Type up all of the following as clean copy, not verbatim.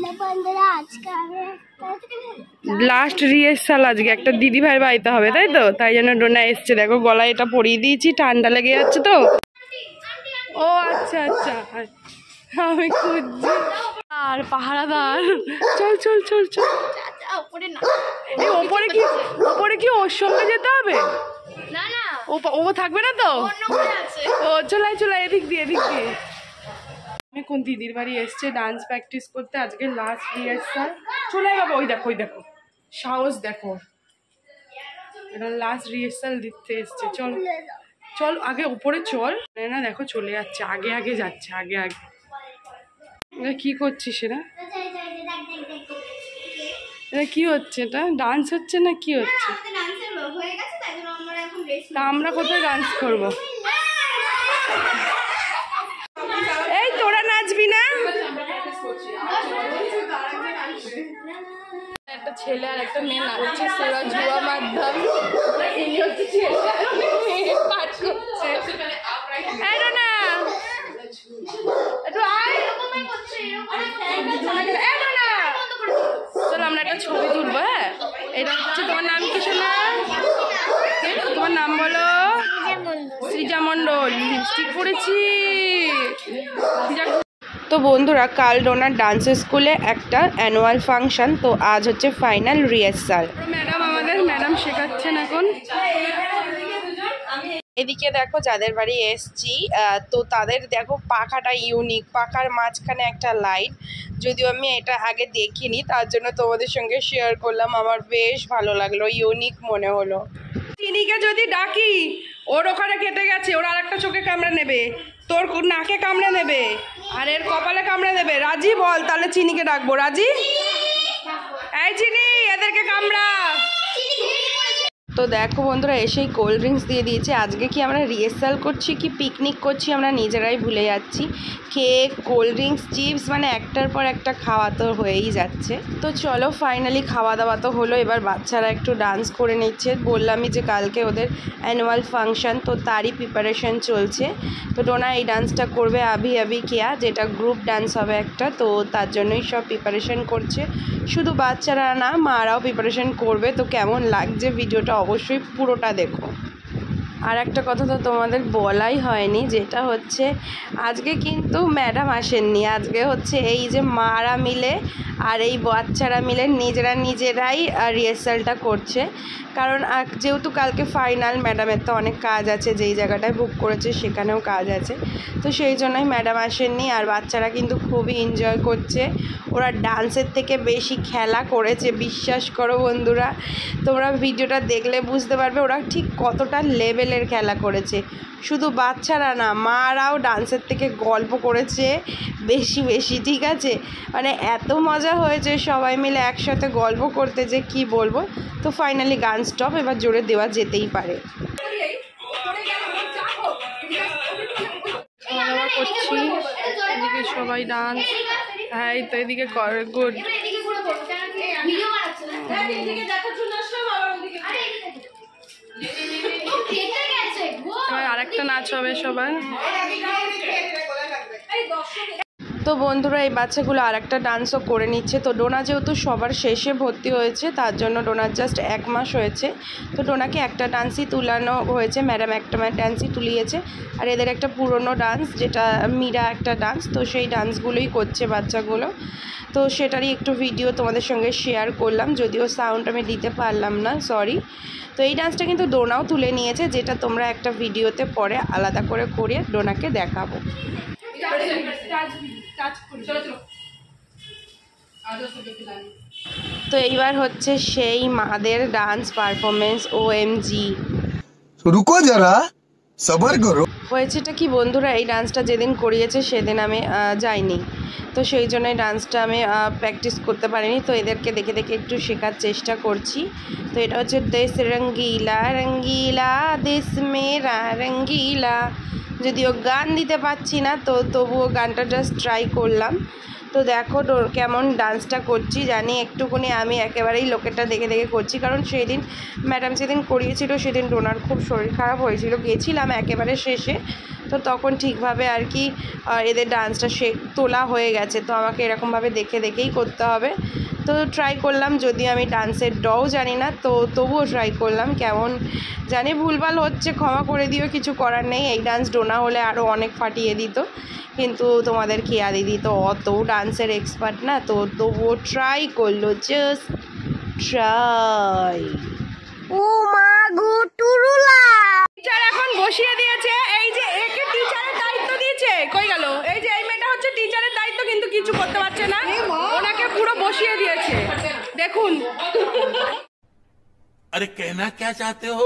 Last rehearsal আজকে একটা দিদি ভাই বাড়িতে হবে, তাই তো? তাই জন্য ডোনা এসছে। দেখো গলায় এটা পরিয়ে দিয়েছি, ঠান্ডা লেগে যাচ্ছে তো। ও আচ্ছা আচ্ছা, আমি খুঁজছি। আর পাহারাদার, চল চল চল চল। ওপরে কি ওর সঙ্গে যেতে হবে? ও থাকবে না তো? ও চলাই চলাই, এদিক দিয়ে এদিক দিয়ে। আমি কোন দিদির বাড়ি এসছে ডান্স প্র্যাকটিস করতে, আজকে লাস্ট রিহার্সাল। চলে যাবো, ওই দেখো ওই দেখো, সাহস দেখো, এটা লাস্ট রিহার্সাল দিতে এসছে। চল চল আগে উপরে চল। না দেখো চলে যাচ্ছে, আগে আগে যাচ্ছে, আগে আগে। কি করছিস এরা? এটা কি হচ্ছে? এটা ডান্স হচ্ছে না কি হচ্ছে? তা আমরা কোথায় ডান্স করবো? এই তোরা নাচবি না? একটা ছেলে আর একটা মেয়ে নাচছে, সেরা জুয়া মাধ্যম। চলো আমরা একটা ছবি তুলবো। হ্যাঁ, এটা হচ্ছে তোমার নাম কি শোনা? তোমার নাম বলো। সৃজা মণ্ডল। লিপস্টিক পরেছি। তো বন্ধুরা, কাল ডোনার ডান্স স্কুলে একটা অ্যানুয়াল ফাংশন, তো আজ হচ্ছে ফাইনাল রিহার্সাল। ম্যাডাম শেখাচ্ছেন এখন। এদিকে দেখো যাদের বাড়ি এসছি, তো তাদের দেখো পাখাটা ইউনিক, পাখার মাঝখানে একটা লাইট। যদিও আমি এটা আগে দেখিনি, তার জন্য তোমাদের সঙ্গে শেয়ার করলাম। আমার বেশ ভালো লাগলো, ইউনিক মনে হলো। চিনিকে যদি ডাকি, ওর ওখানে কেটে গেছে, ওর আরেকটা চোখে কামড়ে নেবে, তোর নাকে কামড়ে নেবে, আর এর কপালে কামড়ে দেবে। রাজি বল, তাহলে চিনিকে ডাকবো। রাজি? এই চিনি, এদেরকে কামড়া। তো দেখো বন্ধুরা, এসেই কোল্ড ড্রিঙ্কস দিয়ে দিয়েছে। আজকে কি আমরা রিহার্সাল করছি কি পিকনিক করছি আমরা নিজেরাই ভুলে যাচ্ছি। কেক, কোল্ড ড্রিঙ্কস, চিপস, মানে একটার পর একটা খাওয়া তো হয়েই যাচ্ছে। তো চলো ফাইনালি খাওয়া দাওয়া তো হলো। এবার বাচ্চারা একটু ডান্স করে নিচ্ছে। বললামই যে কালকে ওদের অ্যানুয়াল ফাংশন, তো তারই প্রিপারেশন চলছে। তো ডোনা এই ডান্সটা করবে আভি আভি কেয়া, যেটা গ্রুপ ডান্স হবে একটা, তো তার জন্যই সব প্রিপারেশন করছে। শুধু বাচ্চারা না, মারাও প্রিপারেশন করবে। তো কেমন লাগছে ভিডিওটা অবশ্যই পুরোটা দেখো। আর একটা কথা তো তোমাদের বলাই হয়নি, যেটা হচ্ছে আজকে কিন্তু ম্যাডাম আসেননি। আজকে হচ্ছে এই যে মারা মিলে আর এই বাচ্চারা মিলে নিজেরাই রিহার্সালটা করছে। কারণ যেহেতু কালকে ফাইনাল, ম্যাডামের তো অনেক কাজ আছে, যেই জায়গাটায় বুক করেছে সেখানেও কাজ আছে, তো সেই জন্যই ম্যাডাম আসেননি। আর বাচ্চারা কিন্তু খুবই এনজয় করছে। ওরা ডান্সের থেকে বেশি খেলা করেছে, বিশ্বাস করো বন্ধুরা, তোমরা ভিডিওটা দেখলে বুঝতে পারবে ওরা ঠিক কতটা লেভেলের খেলা করেছে। শুধু বাচ্চারা না, মারাও ডান্সের থেকে গল্প করেছে বেশি, ঠিক আছে? মানে এত মজা হয়েছে সবাই মিলে একসাথে গল্প করতে, যে কি বলবো। তো ফাইনালি গান স্টপ, এবার জোরে দেওয়া যেতেই পারে। খাওয়া করছি, এদিকে সবাই ডান্স। হ্যাঁ, তো এদিকে গুড। আরেকটা নাচ হবে সবাই। তো বন্ধুরা, এই বাচ্চাগুলো আরেকটা ডান্সও করে নিচ্ছে। তো ডোনা যেহেতু সবার শেষে ভর্তি হয়েছে, তার জন্য ডোনার জাস্ট 1 মাস হয়েছে। তো ডোনাকে একটা ডান্সই তুলানো হয়েছে, ম্যাডাম একটা ডান্সই তুলিয়েছে। আর এদের একটা পুরনো ডান্স, যেটা মীরা একটা ডান্স, তো সেই ডান্সগুলোই করছে বাচ্চাগুলো। তো সেটারই একটু ভিডিও তোমাদের সঙ্গে শেয়ার করলাম, যদিও সাউন্ড আমি দিতে পারলাম না, সরি। তো এই ডান্সটা কিন্তু ডোনাও তুলে নিয়েছে, যেটা তোমরা একটা ভিডিওতে পরে আলাদা করে ডোনাকে দেখাবো। তো এইবার হচ্ছে সেই মাদের ডান্স পারফরমেন্স। OMG, রুকো যারা, সবার করো। হয়েছেটা কি বন্ধুরা, এই ডান্সটা যেদিন করিয়েছে সেদিন আমি যাইনি, তো সেই জন্য এই ডান্সটা আমি প্র্যাকটিস করতে পারিনি। তো এদেরকে দেখে একটু শেখার চেষ্টা করছি। তো এটা হচ্ছে দেশ রঙ্গিলা রঙ্গিলা, দেশ মেরা রঙ্গিলা। যদিও গান দিতে পারছি না, তো তবুও গানটা জাস্ট ট্রাই করলাম। তো দেখো কেমন ডান্সটা করছি, জানি একটুকুনি আমি একেবারেই লোকেরটা দেখে দেখে করছি, কারণ সেদিন ম্যাডাম যেদিন করিয়েছিল সেদিন ডোনার খুব শরীর খারাপ হয়েছিল, গেছিলাম একেবারে শেষে, তো তখন ঠিকভাবে আর কি এদের ডান্সটা তোলা হয়ে গেছে, তো আমাকে এরকমভাবে দেখে দেখেই করতে হবে। তো ট্রাই করলাম, যদিও আমি ডান্সের ডও জানি না, তো তবুও ট্রাই করলাম। কেমন জানি ভুলভাল হচ্ছে, ক্ষমা করে দিও, কিছু করার নেই। এই ডান্স ডোনা হলে আরও অনেক ফাটিয়ে দিত, কিন্তু তোমাদের কেয়া দিদি তো অত ডান্সের এক্সপার্ট না, তো তবুও ট্রাই করলো, জাস্ট ট্রাই। ও মা গো টুরুলা, টিচার এখন বসিয়ে দিয়েছে, এই যে একে টিচারের দায়িত্ব দিয়েছে, কই গেল? এই যে এই মেয়েটা হচ্ছে টিচারের দায়িত্ব, কিন্তু কিছু করতে পারছে না, ওনাকে পুরো বসিয়ে দিয়েছে, দেখুন। अरे कहना क्या चाहते हो?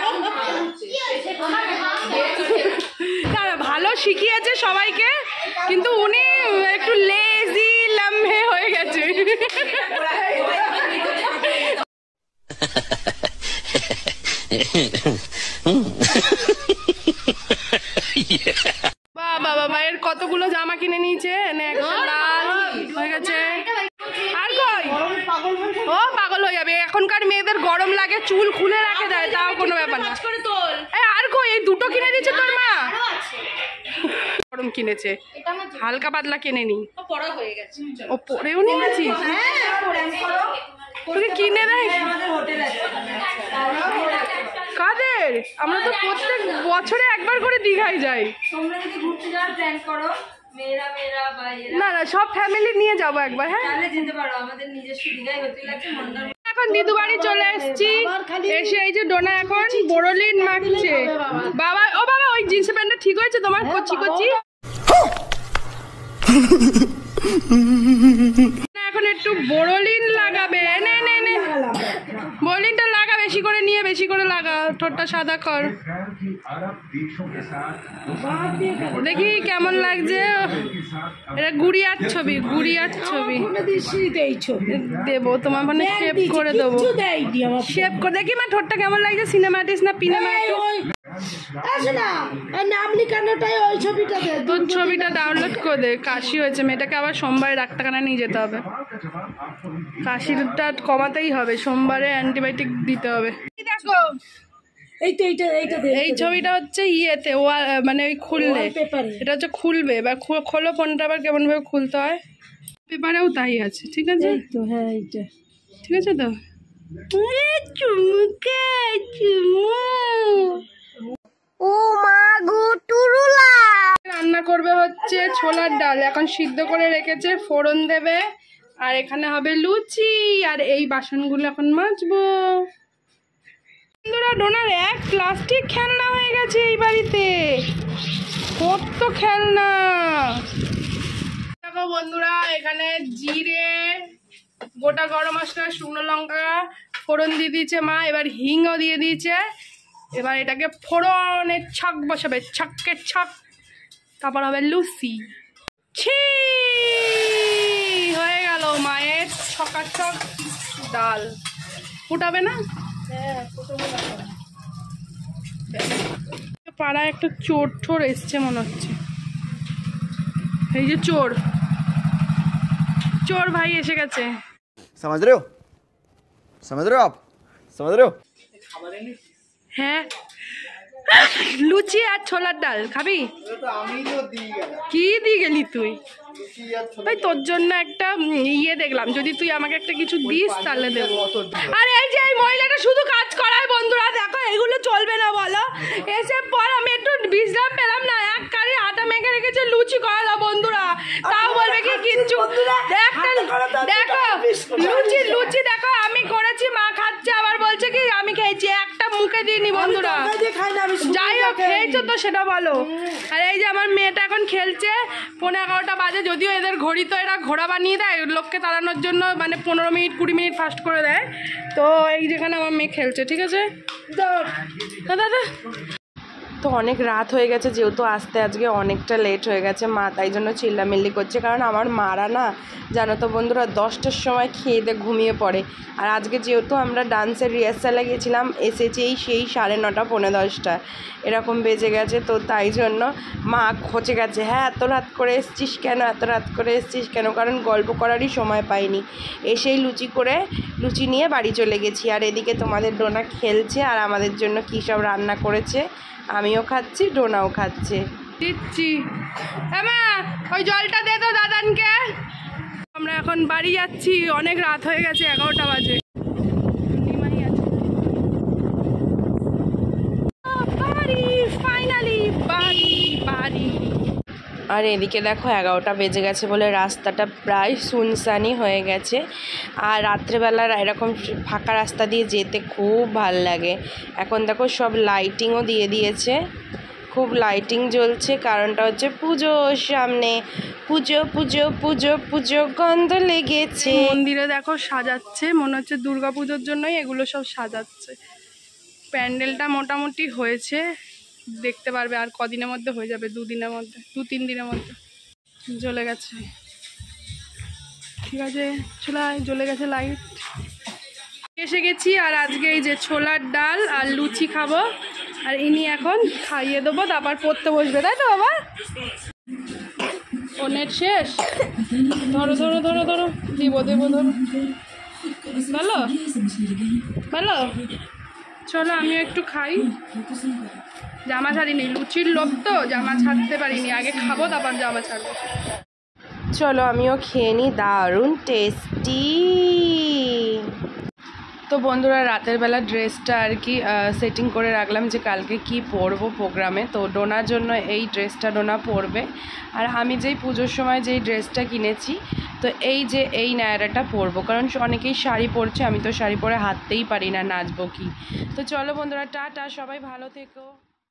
ভালো শিখিয়েছে সবাইকে, কিন্তু উনি একটু লেজি লাম্বে হয়ে গেছে। বাবা বাবা, এর কতগুলো জামা কিনে নিয়েছে, একটা লাল হয়ে গেছে, আর কই ও পাগল হয়ে যাবে। এখনকার মেয়েদের গরম লাগে, চুল খুলে রাখে দেয়, তাও কোনো ব্যাপার না। আর কই এই দুটো কিনে দিয়েছে তোর মা? গরম কিনেছে, হালকা পাতলা কিনে নি, ও পরেও নিয়েছিস? তোকে কিনে দেয় কাদের? আমরা তো প্রত্যেক বছরে একবার করে দীঘায় যাই। না না, সব ফ্যামিলি নিয়ে যাবো একবার। হ্যাঁ, এখন দিদু বাড়ি চলে এসেছি, এসে এই যে ডোনা এখন বোরোলিন মাখছে। বাবা, ও বাবা, ওই জিন্স প্যান্টটা ঠিক হয়েছে তোমার? কচি কচি এখন একটু বোরোলিন লাগাবে, নে নে নে, বোরোলিনটা লাগা, বেশি করে নিয়ে বেশি করে লাগা, ঠোঁটটা সাদা কর, দেখি কেমন লাগছে। এটা গুড়িয়ার ছবি, গুড়িয়ার ছবি দেবো তোমার, মানে শেপ করে দেবো, শেপ করে দেখি মা ঠোঁটটা কেমন লাগছে, সিনেমাটিস না পিনেমাটিস। তোর ছবিটা ডাউনলোড করে দে। কাশি হয়েছে মেয়েটাকে, আবার সোমবারে ডাক্তারখানায় নিয়ে যেতে হবে, কাশিটা কমাতেই হবে, সোমবারে অ্যান্টিবায়োটিক দিতে হবে। দেখো এই ছবিটা হচ্ছে ইয়েতে, মানে ওই খুললে, এটা হচ্ছে খুলবে, বা খোলো ফোনটা, আবার কেমন ভাবে খুলতে হয়, পেপারেও তাই আছে। ঠিক আছে তো? হ্যাঁ, এইটা ঠিক আছে তো? চুমুকে চুমু, ও মা গো টুরুলা। রান্না করবে হচ্ছে ছোলার ডাল, এখন সিদ্ধ করে রেখেছে, ফোড়ন দেবে, আর এখানে হবে লুচি, আর এই বাসনগুলো এখন মাজবো। বন্ধুরা, ডোনার এক প্লাস্টিক খেলনা হয়ে গেছে এই বাড়িতে, কত খেলনা। দেখো বন্ধুরা, এখানে জিরে, গোটা গরম মশলা, শুকনো লঙ্কা ফোড়ন দিয়ে দিয়েছে মা, এবার হিংও দিয়ে দিয়েছে, এবার এটাকে ফোড়নের ছাক বসাবে, ছাকের ছাক, তারপর হবে লুচি। ছি, হয়ে গেল মায়ের ছকাছক ডাল। ফুটাবে না? পাড়ায় একটা চোর ঠোর এসছে মনে হচ্ছে, এই যে চোর, চোর ভাই এসে গেছে। समझ रहे हो? समझ रहे हो आप? समझ रहे हो? হ্যাঁ, লুচি আর ছোলার ডাল খাবি? কি দিয়ে গেলি তুই? ভাই তোর জন্য একটা ইয়ে দেখলাম, যদি তুই আমাকে একটা কিছু দিস তাহলে দেবো। আর এই যে এই মহিলাটা শুধু কাজ করায় বন্ধুরা, দেখো এগুলো চলবে না বলো। এসে পর আমি একটু বিশ্রাম পেলাম না, এক কারি আটা মেখে রেখেছে, লুচি করালো বন্ধুরা, তাও বলবে কি কিচ্ছু। দেখো লুচি লুচি দেখো আমি করেছি, মা খাচ্ছে, আবার বলছে কি আমি খেয়েছি, একটা মুখে দিইনি বন্ধুরা। যাই হোক, খেয়েছো তো সেটা বলো। আর এই যে আমার মেয়েটা এখন খেলছে, 11:30 বাজে, যদিও এদের ঘড়ি তো এরা ঘোড়া বানিয়ে দেয় লোককে তাড়ানোর জন্য, মানে 15 মিনিট 20 মিনিট ফাস্ট করে দেয়। তো এই যেখানে আমার মেয়ে খেলছে, ঠিক আছে দাদা। তো অনেক রাত হয়ে গেছে, যেহেতু আসতে আজকে অনেকটা লেট হয়ে গেছে মা, তাই জন্য চিল্লামিল্লি করছে। কারণ আমার মারা না, জানো তো বন্ধুরা, 10টার সময় খেয়ে দিয়ে ঘুমিয়ে পড়ে। আর আজকে যেহেতু আমরা ডান্সের রিহার্সালে গেছিলাম, এসেছেই সেই 9:30 পৌনে 10টা এরকম বেজে গেছে। তো তাই জন্য মা খচে গেছে, হ্যাঁ এত রাত করে এসছিস কেন, এত রাত করে এসছিস কেন, কারণ গল্প করারই সময় পাইনি। এসেই লুচি নিয়ে বাড়ি চলে গেছি। আর এদিকে তোমাদের ডোনা খেলছে আর আমাদের জন্য কী সব রান্না করেছে আমিও খাচ্ছি, ডোনাও খাচ্ছে। দিচ্ছি ওই জলটা দে তো দাদানকে। আমরা এখন বাড়ি যাচ্ছি, অনেক রাত হয়ে গেছে, 11টা বাজে। ফাইনালি বাড়ি। আর এদিকে দেখো 11টা বেজে গেছে বলে রাস্তাটা প্রায় সুনসানি হয়ে গেছে। আর রাত্রেবেলার এরকম ফাঁকা রাস্তা দিয়ে যেতে খুব ভাল লাগে। এখন দেখো সব লাইটিংও দিয়ে দিয়েছে, খুব লাইটিং জ্বলছে। কারণটা হচ্ছে পুজোর সামনে, পুজো পুজো পুজো পুজো গন্ধ লেগেছে। মন্দিরে দেখো সাজাচ্ছে, মনে হচ্ছে দুর্গা পুজোর জন্যই এগুলো সব সাজাচ্ছে। প্যান্ডেলটা মোটামুটি হয়েছে, দেখতে পারবে আর কদিনের মধ্যে হয়ে যাবে, 2-3 দিনের মধ্যে জ্বলে গেছে। ঠিক আছে জ্বলে গেছে লাইট। এসে গেছি আর আজকে এই যে ছোলার ডাল আর লুচি খাবো। আর ইনি এখন খাইয়ে দেবো, তারপর পড়তে বসবে, তাই তো বাবা? ও নেট শেষ, ধরো ধরো ধরো ধরো, দেবো ধরো, ভালো চলো আমিও একটু খাই। জামা ছাড়িনি, লুচির লোভ তো জামা ছাড়তে পারিনি, আগে খাবো তারপর জামা ছাড়বো। চলো আমিও খেয়ে নিই, দারুণ টেস্টি। তো বন্ধুরা রাতের বেলা ড্রেসটা আর কি সেটিং করে রাখলাম যে কালকে কি পরবো প্রোগ্রামে। তো ডোনার জন্য এই ড্রেসটা ডোনা পরবে। আর আমি যেই পুজোর সময় যেই ড্রেসটা কিনেছি, তো এই নায়রাটা পরবো, কারণ অনেকেই শাড়ি পরছে, আমি তো শাড়ি পরে হাঁটতেই পারি না, নাচবো কি। তো চলো বন্ধুরা, টাটা, সবাই ভালো থেকো।